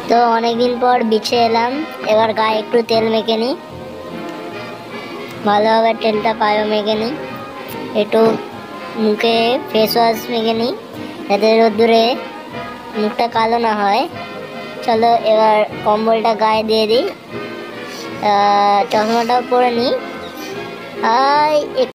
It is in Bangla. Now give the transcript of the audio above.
তো অনেকদিন পর বিছে এলাম, এবার গায়ে একটু তেল মেখে নিই, ভালোভাবে তেলটা পায়ে মেখে নিই, একটু মুখে ফেস ওয়াশ মেখে নিই যাতে রোদ্দুরে মুখটা কালো না হয়। চলো এবার কম্বলটা গায়ে দিয়ে দিই, চশমাটাও পরে নিই।